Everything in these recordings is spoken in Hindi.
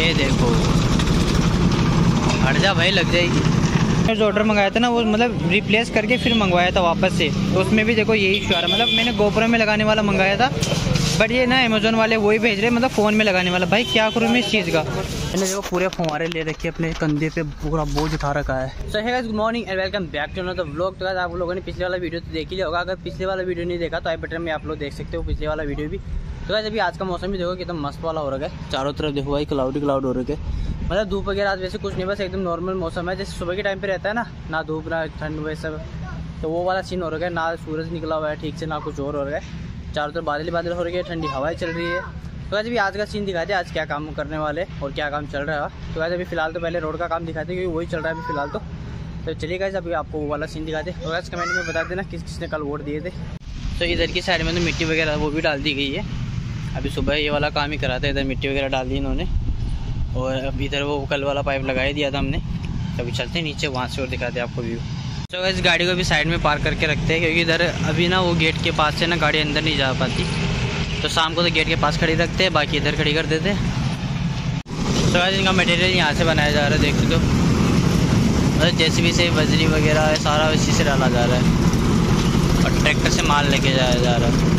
ये देखो, हट जा भाई, लग जाएगी। जो ऑर्डर मंगाया था ना वो मतलब रिप्लेस करके फिर मंगवाया था वापस से, तो उसमें भी देखो यही इशू आ रहा है। मतलब मैंने गोप्रो में लगाने वाला मंगाया था, बट ये ना अमेजोन वाले वही भेज रहे मतलब फ़ोन में लगाने वाला। भाई क्या करूँ मैं इस चीज़ का। मैंने देखो पूरे फुहारे ले रखे अपने कंधे पे, पूरा बोझ उठा रखा है। So hey guys, good morning and welcome back to another vlog. तो आप लोगों ने पिछले वाला वीडियो तो देख ही लिया होगा। अगर पिछले वाला वीडियो नहीं देखा तो आई बटन में आप लोग देख सकते हो पिछले वाला वीडियो भी। तो गाइस अभी आज का मौसम भी देखो कितना मस्त वाला हो रहा है, चारों तरफ देखो भाई क्लाउड हो रखे। मतलब धूप वगैरह आज वैसे कुछ नहीं, बस एकदम नॉर्मल मौसम है जैसे सुबह के टाइम पे रहता है ना धूप ना ठंड वैसे। तो वो वाला सीन हो रहा है, ना सूरज निकला हुआ है ठीक से, ना कुछ और हो रहा है। चारों तरफ बादल हो रही है, ठंडी हवाएं चल रही है। तो आज भी आज का सीन दिखाते हैं, आज क्या काम करने वाले और क्या काम चल रहा है। तो आज अभी फिलहाल तो पहले रोड का काम दिखाते हैं क्योंकि वही चल रहा है अभी फिलहाल। तो चलिए गाइस अभी आपको वो वाला सीन दिखाते हैं। तो गाइस कमेंट में बता देना किसने कल वोट दिए थे। तो इधर की साइड में तो मिट्टी वगैरह वो भी डाल दी गई है। अभी सुबह ये वाला काम ही करा था, इधर मिट्टी वगैरह डाल दी इन्होंने, और अब इधर वो कल वाला पाइप लगा ही दिया था हमने। अभी चलते हैं नीचे, वहाँ से और दिखाते हैं आपको व्यू। तो इस गाड़ी को भी साइड में पार्क करके रखते हैं क्योंकि इधर अभी ना वो गेट के पास से ना गाड़ी अंदर नहीं जा पाती। तो शाम को तो गेट के पास खड़ी रखते हैं, बाकी इधर खड़ी कर देते हैं। तो आज इनका मटेरियल यहाँ से बनाया जा रहा है, देख सकते हो। मतलब जेसीबी से बजरी वगैरह है सारा इसी से डाला जा रहा है और ट्रैक्टर से माल लेके जाया जा रहा है।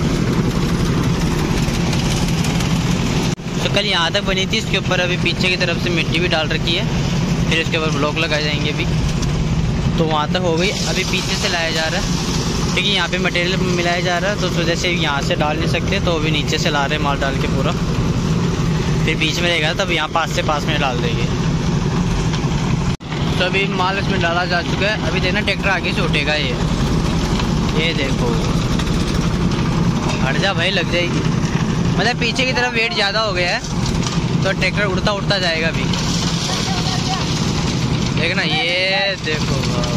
तो कल यहाँ तक बनी थी, इसके ऊपर अभी पीछे की तरफ से मिट्टी भी डाल रखी है, फिर इसके ऊपर ब्लॉक लगाए जाएंगे अभी। तो वहाँ तक हो गई, अभी पीछे से लाया जा रहा है क्योंकि यहाँ पे मटेरियल मिलाया जा रहा है। तो उस वजह से यहाँ से डाल नहीं सकते, तो अभी नीचे से ला रहे हैं माल डाल के पूरा, फिर बीच में रहेगा तब यहाँ पास में डाल देंगे। तो अभी माल इसमें डाला जा चुका है। अभी देखना ट्रैक्टर आगे से उठेगा, ये देखो, हट जा भाई, लग जाएगी। मतलब पीछे की तरफ वेट ज़्यादा हो गया है तो ट्रैक्टर उड़ता जाएगा अभी, देखना। ये देखो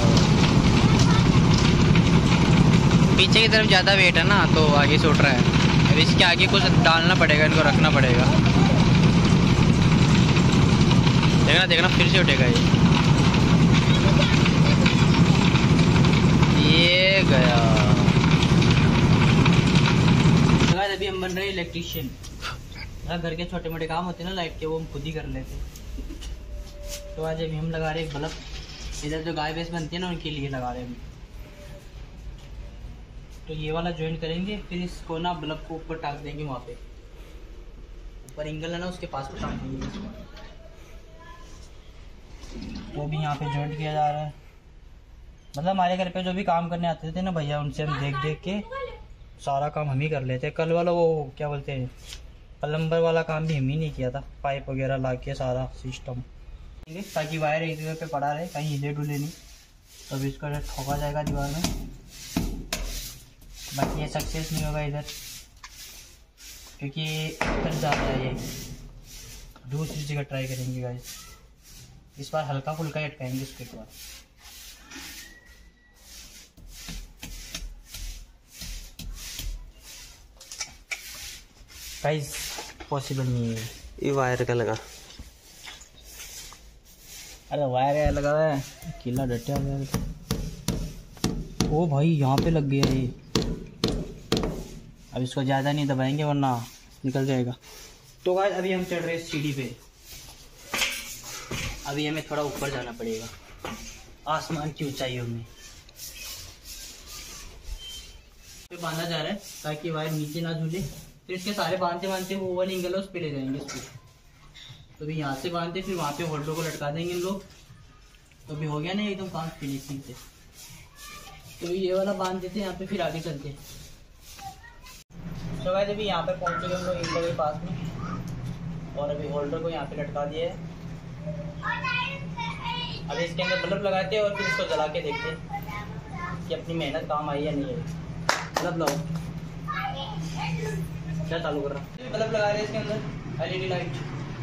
पीछे की तरफ ज़्यादा वेट है ना तो आगे से उठ रहा है। अब इसके आगे कुछ डालना पड़ेगा, इनको रखना पड़ेगा। देखना फिर से उठेगा ये गया। अभी हम बन रहे हैं इलेक्ट्रीशियन। घर के छोटे मोटे काम होते हैं ना लाइट के, वो हम खुद ही कर लेते। तो आज अभी हम लगा रहे हैं बल्ब, इधर जो गाय भैंस बनती है ना उनके लिए लगा रहे हैं। तो ये वाला ज्वाइन करेंगे, फिर इसको ना बल्ब को ऊपर टांग देंगे, वहाँ पे ऊपर एंगल है ना उसके पास में टांग देंगे। वो भी यहाँ पे ज्वाइन किया जा रहा है। मतलब हमारे घर पे जो भी काम करने आते थे ना भैया, उनसे हम देख के सारा काम हम ही कर लेते। कल वाला वो क्या बोलते हैं प्लम्बर वाला काम भी हम ही नहीं किया था, पाइप वगैरह ला के सारा सिस्टम, ताकि वायर एक जगह पे पड़ा रहे, कहीं हिले डुले नहीं। तो अभी इसका ठोका जाएगा दीवार में। बाकी ये सक्सेस नहीं होगा इधर क्योंकि इधर ज़्यादा है, ये दूसरी जगह ट्राई करेंगे गाइस। इस बार हल्का फुल्का ही अटकाएंगे उसके बाद। गाइस पॉसिबल नहीं है, ये वायर का लगा। अरे वायर लगा हुआ है, किला डटिया हुआ है। ओ भाई यहाँ पे लग गया ये। अब इसको ज़्यादा नहीं दबाएंगे वरना निकल जाएगा। तो गाइस अभी हम चढ़ रहे हैं सीढ़ी पे। अभी हमें थोड़ा ऊपर जाना पड़ेगा, आसमान की ऊंचाइयों में। पे बांधा जा रहा है ताकि वायर नीचे ना झूले। तो इसके सारे बांधते वो वाली एंगल उस पे ले जाएंगे इसको। तो अभी यहाँ से बांधते, फिर वहाँ पे होल्डर को लटका देंगे इन लोग। तो अभी हो गया ना एकदम काम फिनिशिंग से। तो ये वाला बांध देते हैं यहाँ पे, फिर आगे चलते हैं। तो गाइस अभी यहाँ पे पहुँच चुके हम लोग एंगल के पास में, और अभी होल्डर को यहाँ पे लटका दिया है। अभी इसके अंदर बल्ब लगाते हैं और फिर इसको जला के देखते हैं कि अपनी मेहनत काम आई या नहीं है। बल्ब लगाओ, क्या चालू कर रहा है? बल्ब लगा रहे हैं इसके अंदर एलईडी लाइट।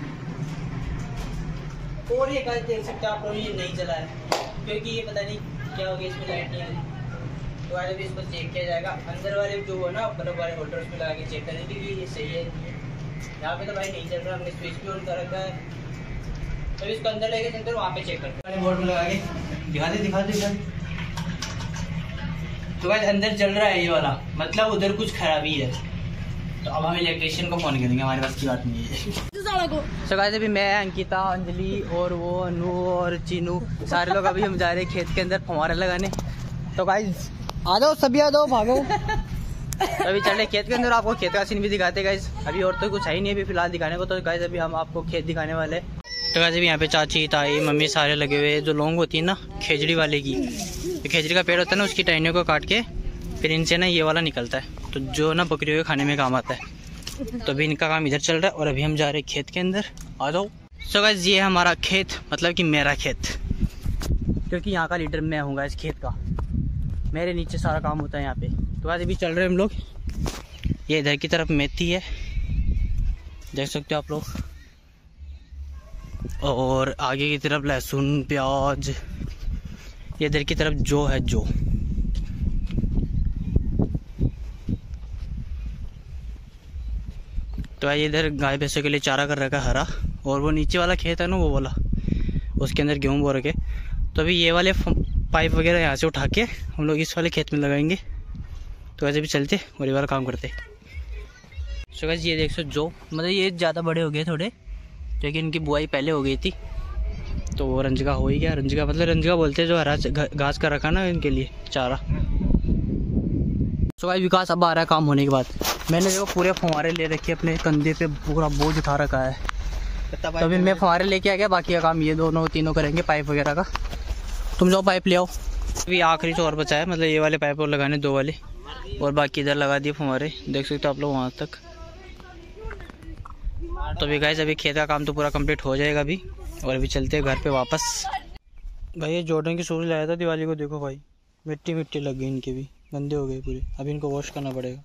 और ये गाइस देख सकते हैं आप लोग, ये नहीं जला है क्योंकि ये पता नहीं क्या हो गया, इसमें लाइट नहीं आ रही। तो आज अभी इसको चेक किया जाएगा। अंदर वाले जो है ना बल्ब वाले होल्डर उसमें लगा के चेक करेंगे कि ये सही है। यहाँ पे तो भाई नहीं चल रहा, हमने स्विच भी ऑन कर रखा है। तो इसको अंदर लेके चलते हैं, वहाँ पे चेक करते हैं। बोर्ड में लगा के दिखा दे। तो गाइस अंदर चल रहा है ये वाला, मतलब उधर कुछ खराबी है। तो अब हम इलेक्ट्रिशियन को फोन करेंगे, हमारे पास की बात नहीं है। सो गाइस अभी मैं, अंकिता, अंजलि और वो अनु और चीनू सारे लोग अभी हम जा रहे हैं खेत के अंदर फुहारे लगाने। तो गाइस आ जाओ, सभी आ जाओ, भागो। तो अभी चले खेत के अंदर, आपको खेत का सीन भी दिखाते गाइस। अभी और तो कुछ है ही नहीं अभी फिलहाल दिखाने को। तो गाइस अभी हम आपको खेत दिखाने वाले। तो गाइस अभी यहाँ पे चाची, ताई, मम्मी सारे लगे हुए। जो लौंग होती है ना खेजड़ी वाले की, तो खेजड़ी का पेड़ होता है ना, उसकी टहनियों को काट के फिर इनसे ना ये वाला निकलता है, तो जो ना बकरियों के खाने में काम आता है। तो अभी इनका काम इधर चल रहा है और अभी हम जा रहे हैं खेत के अंदर। आ जाओ। सो गाइस ये है हमारा खेत, मतलब कि मेरा खेत, क्योंकि यहाँ का लीडर मैं हूँ इस खेत का, मेरे नीचे सारा काम होता है यहाँ पे। तो गाइस अभी चल रहे हैं हम लोग। ये इधर की तरफ मेथी है, देख सकते हो आप लोग, और आगे की तरफ लहसुन, प्याज। ये इधर की तरफ जो है जो। तो ये इधर गाय भैंसों के लिए चारा कर रखा है हरा, और वो नीचे वाला खेत है ना वो वाला, उसके अंदर गेहूँ बो रखे। तो अभी ये वाले पाइप वगैरह यहाँ से उठा के हम लोग इस वाले खेत में लगाएंगे। तो ऐसे भी चलते और ये वाला काम करते। सो गाइस ये देख सकते जो, मतलब ये ज़्यादा बड़े हो गए थोड़े, क्योंकि इनकी बुआई पहले हो गई थी। तो वो रंजगा हो ही गया। रंजगा मतलब रंजगा बोलते हैं जो हरा घास का रखा ना इनके लिए चारा। सो गाइस विकास अब आ रहा है काम होने के बाद। मैंने देखो पूरे फुहारे ले रखे अपने कंधे पे, पूरा बोझ उठा रखा है। तो अभी मैं फुहारे लेके आ गया, बाकी का काम ये दोनों तीनों करेंगे, पाइप वगैरह का। तुम जाओ पाइप ले आओ। अभी आखिरी चोर बचा है, मतलब ये वाले पाइप और लगाने, दो वाले, और बाकी इधर लगा दिए फुहारे, देख सकते हो आप लोग वहाँ तक। तो अभी गाइस अभी खेत का काम तो पूरा कंप्लीट हो जाएगा अभी, और अभी चलते हैं घर पे वापस। भाई ये जॉर्डन की शूज़ लाया था दिवाली को, देखो भाई मिट्टी मिट्टी लग गई, इनके भी गंदे हो गए पूरे, अभी इनको वॉश करना पड़ेगा।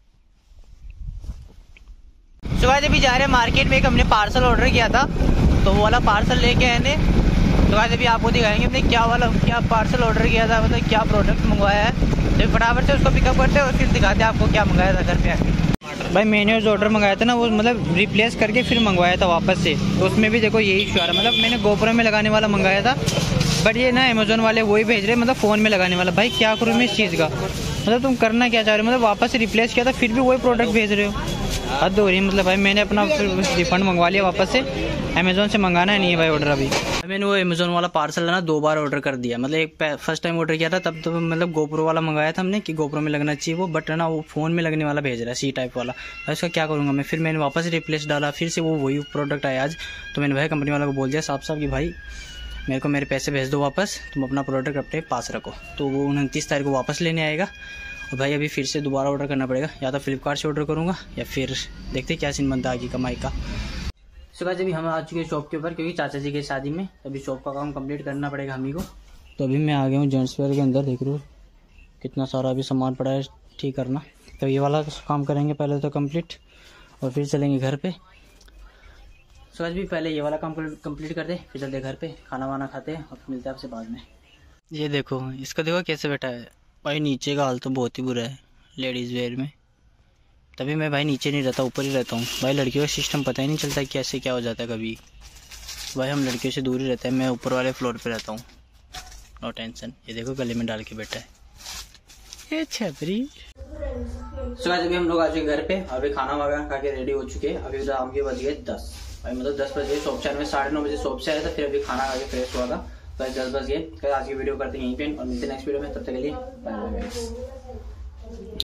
तो गाइस अभी जा रहे हैं मार्केट में, एक हमने पार्सल ऑर्डर किया था, तो वो वाला पार्सल लेके आए थे। तो गाइस अभी आपको दिखाएंगे हमने क्या पार्सल ऑर्डर किया था, मतलब क्या प्रोडक्ट मंगवाया है। तो फटाफट से उसको पिकअप करते हैं और फिर दिखाते हैं आपको क्या मंगाया था घर पे आके। भाई मैंने जो ऑर्डर मंगाया था ना, वो मतलब रिप्लेस करके फिर मंगवाया था वापस से। तो उसमें भी देखो यही इशू आ रहा है, मतलब मैंने गोप्रो में लगाने वाला मंगाया था, बट ये ना अमेजोन वाले वही भेज रहे, मतलब फ़ोन में लगाने वाला। भाई क्या करूँ मैं इस चीज़ का, मतलब तुम करना क्या चाह रहे हो, मतलब वापस से रिप्लेस किया था फिर भी वही प्रोडक्ट भेज रहे हो, हद हो रही है। मतलब भाई मैंने अपना रिफंड मंगवा लिया वापस से, अमेजोन से मंगाना ही नहीं है भाई ऑर्डर। अभी मैंने वो अमेजोन वाला पार्सल है ना 2 बार ऑर्डर कर दिया, मतलब एक फर्स्ट टाइम ऑर्डर किया था तब तो मतलब गोप्रो वाला मंगाया था हमने कि गोप्रो में लगना चाहिए वो, बट है ना वो फ़ोन में लगने वाला भेज रहा है, सी टाइप वाला। भाई इसका क्या करूँगा मैं, फिर मैंने वापस रिप्लेस डाला, फिर से वो वही प्रोडक्ट आया आज। तो मैंने भाई कंपनी वाला को बोल दिया साफ साफ कि भाई मेरे को मेरे पैसे भेज दो वापस, तुम अपना प्रोडक्ट अपने पास रखो। तो वो 29 तारीख को वापस लेने आएगा। और भाई अभी फिर से दोबारा ऑर्डर करना पड़ेगा, या तो फ्लिपकार्ट से ऑर्डर करूँगा या फिर देखते क्या सीन बनता है आगे कमाई का। सो गाइस अभी हम आ चुके हैं शॉप के ऊपर, क्योंकि चाचा जी की शादी में अभी शॉप का काम कंप्लीट करना पड़ेगा हमी को। तो अभी मैं आ गया हूँ जेंट्स वेयर के अंदर, देख रहे हो कितना सारा अभी सामान पड़ा है ठीक करना। तो ये वाला काम करेंगे पहले तो कंप्लीट, और फिर चलेंगे घर पे। सो गाइस भी पहले ये वाला काम कंप्लीट कर दे, फिर चलते घर पे, खाना वाना खाते हैं और मिलते हैं आपसे बाद में। ये देखो इसका, देखो कैसे बैठा है भाई, नीचे का हाल तो बहुत ही बुरा है लेडीज़ वेयर में। तभी मैं भाई नीचे नहीं रहता, ऊपर ही रहता हूँ भाई। लड़कियों का सिस्टम पता ही नहीं चलता कैसे क्या हो जाता है कभी, भाई हम लड़कियों से दूर ही रहते हैं। मैं ऊपर वाले फ्लोर पे रहता हूँ, नो टेंशन। ये देखो गले में डाल के बैठा है ये छपरी। सो गाइस अभी हम लोग आ चुके घर पे, अभी खाना वगैरह खा के रेडी हो चुके हैं। अभी शाम के बज गए 10 भाई, मतलब 10 बजे शॉप से, मैं 9:30 बजे शॉप से आया था, फिर अभी खाना खा के फ्रेश हुआ था, बस 10 बज गए। आज की वीडियो करते हैं यहीं पे और मिलते हैं नेक्स्ट वीडियो में, तब तक के लिए बाय बाय।